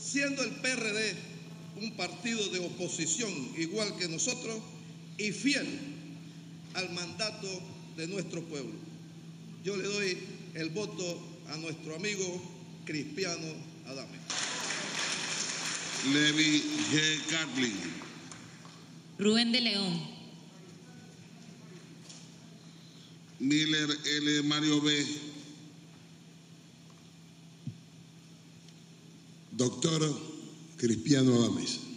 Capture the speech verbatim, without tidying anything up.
siendo el P R D un partido de oposición igual que nosotros y fiel al mandato de nuestro pueblo. Yo le doy el voto a nuestro amigo Cristiano Adames. Levi G. Catlin. Rubén de León. Miller L. Mario B. Doctor Cristiano Adames.